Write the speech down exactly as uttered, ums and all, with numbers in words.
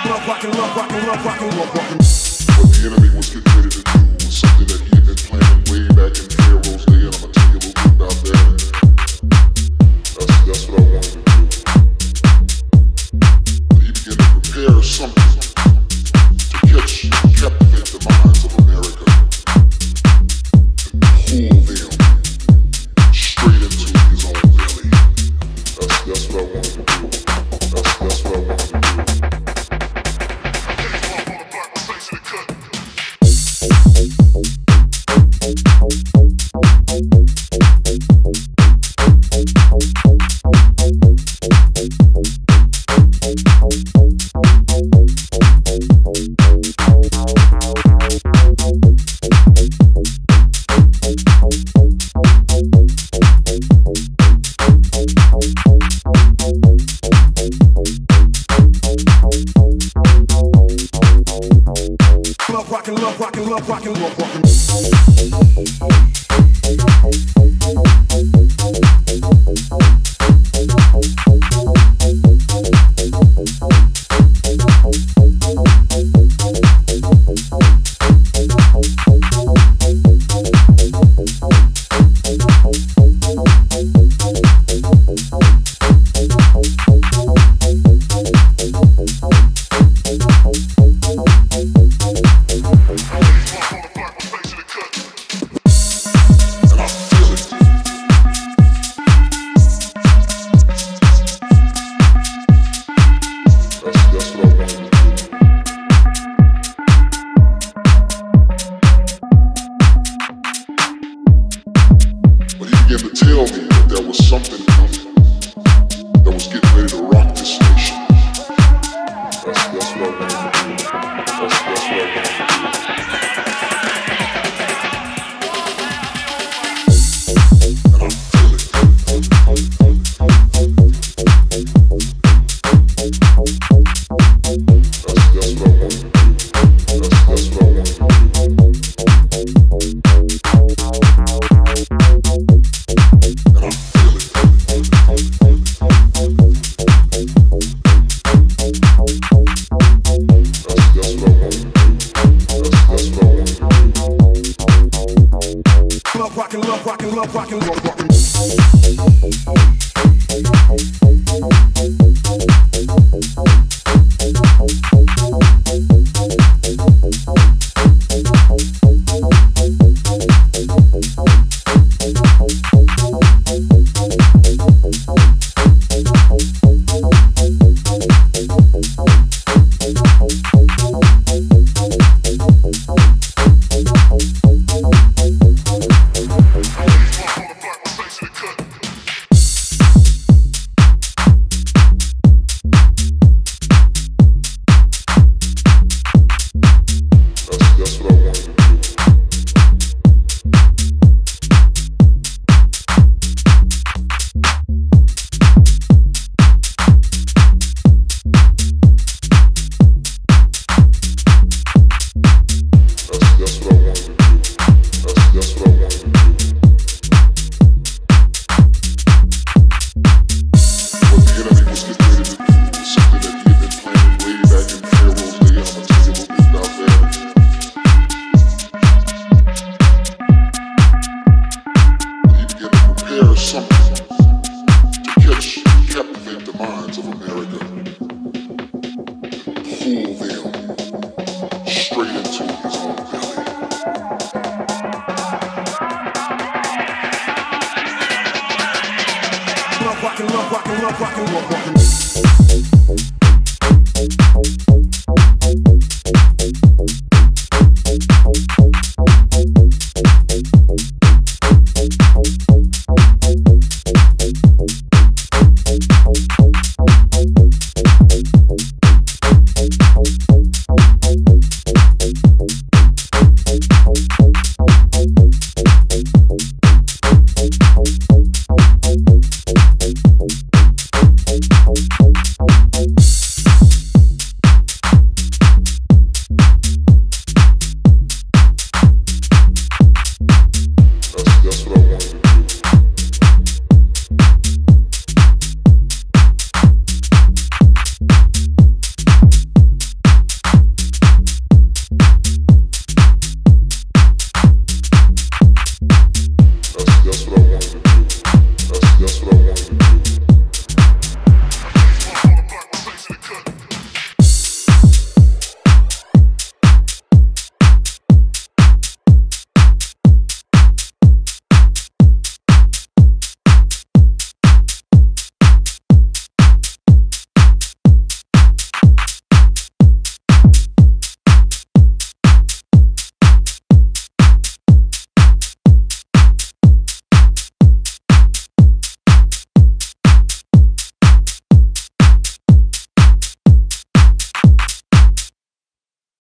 love rockin', love rockin', love rockin', love rockin'. What the enemy was getting ready to do was something that he had been planning way back in Pharaoh's day, and I'm gonna tell you a little bit about that. That's, that's what I wanted to do. But he began to prepare something to catch, captivate the minds of America, and pull them straight into his own belly. That's, that's what I wanted to do. That's, that's what I wanted to do. Love rockin', love rockin', love rockin', love rockin'. Began to tell me that there was something coming that was getting ready to rock this nation. That's, that's what I wanted to do. That's, that's what I wanted to do. And I feel it. That's, that's what I wanted to do. That's, that's what I wanted to do. Love rockin', love rockin', love rockin', love rockin'. Love rockin', love rockin', love rockin', love rockin'.